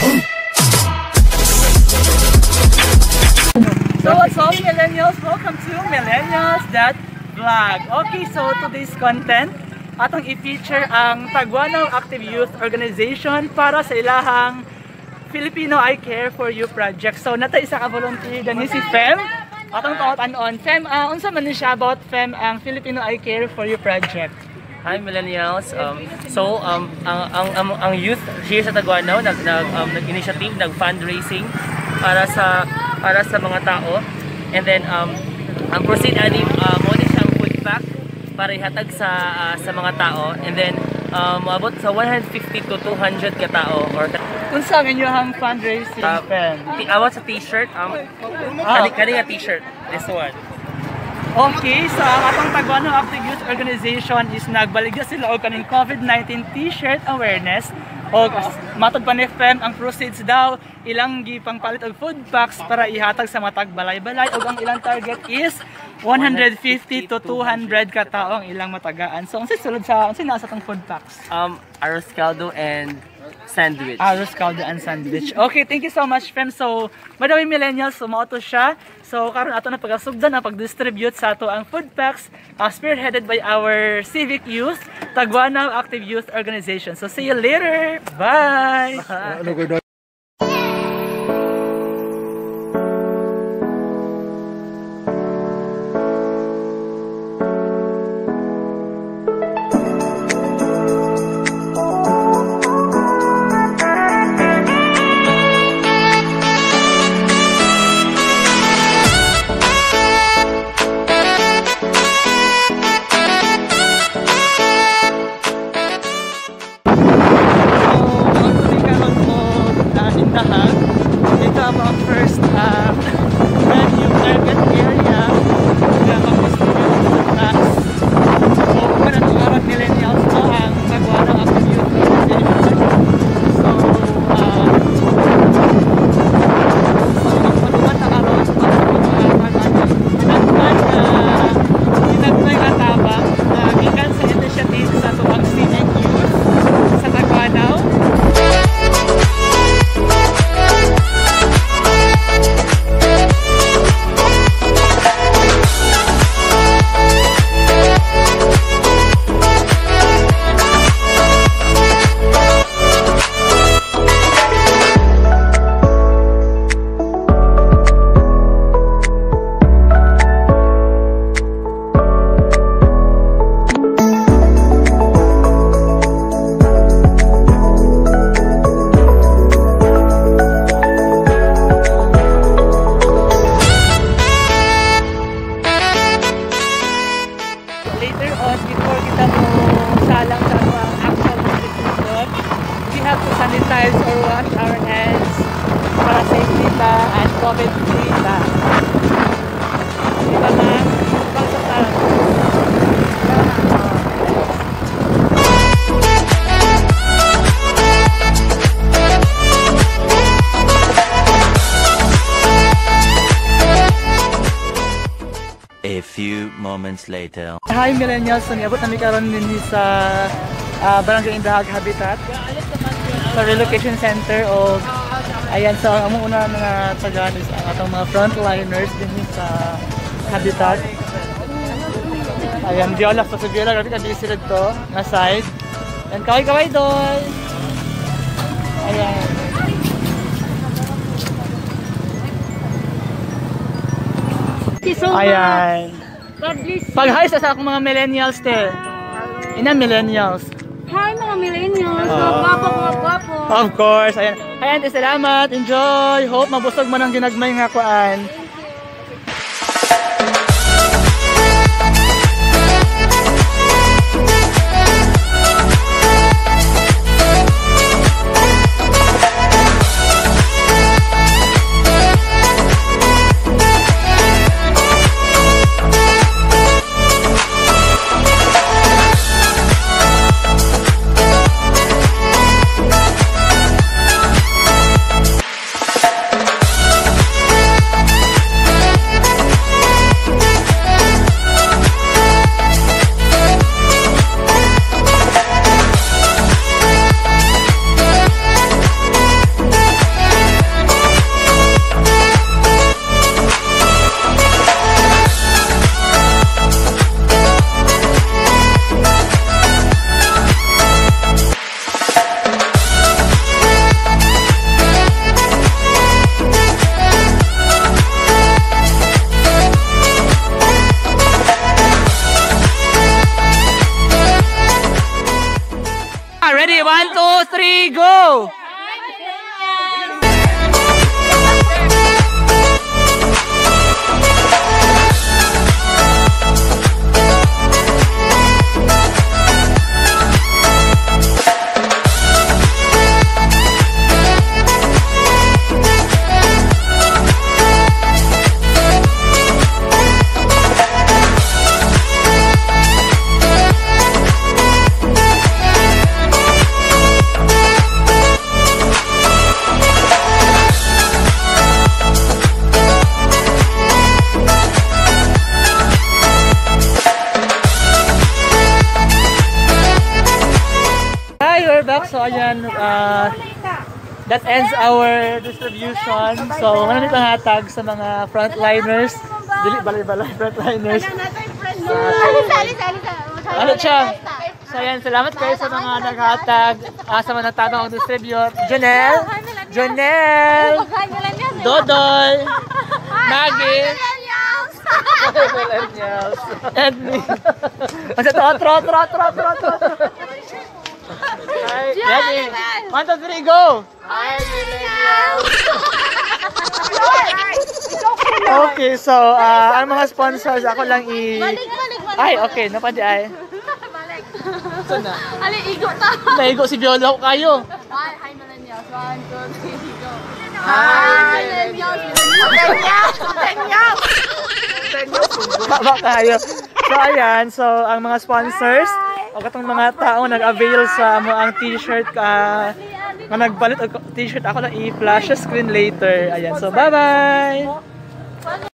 So what's up, millennials? Welcome to millennials.vlog. Okay, so today's content atong i-feature ang Taguanaw Active Youth Organization para sa ilahang Filipino I Care for You project. So nata isa ka volunteer dani si Fem. Atong tawag-anon. Fem, unsa man ni siya about Fem ang Filipino I Care for You project? Hi millennials. Ang youth here sa Taguanaw nag-initiative, nag-fundraising para sa mga tao. And then ang proceed ani mo ni siyang food pack para ihatag sa mga tao. And then abot sa 150 to 200 ka tao or unsa ang inyong fundraising Fem? Awat sa t-shirt kani nga t-shirt this one. Okay, so ang atong Taguanaw Active Youth Organization is nagbaligya sila og kaning COVID-19 t-shirt awareness. O matod pa ni Fem, ang proceeds daw ilang gipangpalit og food packs para ihatag sa matag balay-balay og ang ilang target is 150 to 200 ka tawo ang ilang matagaan. So unsa sulod sa unsa nasa tong food packs? Arroz caldo and sandwich. Arroz caldo and sandwich. Okay, thank you so much Fem. So by millennials, sumoto siya. So karon ato na pagasugdan na pag-distribute sa ato ang food packs spearheaded by our civic youth, Taguanaw Active Youth Organization. So see you later. Bye. Ito ang first venue target area na mag-distribute ng tax. So kung na itong arang millennials mo ang Taguanaw Active Youth Organization. So magpatuman na karoon para sa mga hinagmay katabang na gikan sa initiative sa tuwang civic youth sa Taguanaw. Later on, before kita mo salang sa mga actual distribution, we have to sanitize or wash our hands para safety ta and COVID-free ta. Diba na? Pagsasalan. A few moments later. Hi millennials, so niabot na mi karon dinhi sa Barangay Indahag Habitat sa relocation center o ayan sa among una mga tagaan is ang atong mga frontliners dinhi sa Habitat. Ayan, Viola, so si Viola grabe ka busy to na side. And kaway doon. Ayan. Ayan. Pag-hi sa akong mga millennials te. Ina millennials. Hi mga millennials. Gwapo. Of course. Ayan. Ayan, salamat. Enjoy. Hope mabusog man ang ginagmay nga kuan. ayan, that ends our distribution. So, ano nito hatag sa mga frontliners? Dili, balay-balay, frontliners. Ano siya? So, ayan, salamat kayo sa mga naghatag, sa mga nagtatang distribute. Jonel! Jonel! Dodoy! Maggie! Millennials! And me! Masa to, tro. Ready? 1, 2, 3, go! Hi, millennials! Okay, so, ang mga sponsors, ako lang Ay, okay, napadi ay. Saan na? Ali, igo ta. Naigo si Biolo kayo. Hi, millennials. 1, 2, 3, go. Hi, Baba kayo. So, ayan. So, ang mga sponsors, o katong mga tao nag-avail sa mo ang t-shirt na nagbalit og t-shirt, ako lang i-flash screen later. Ayan. So, bye-bye!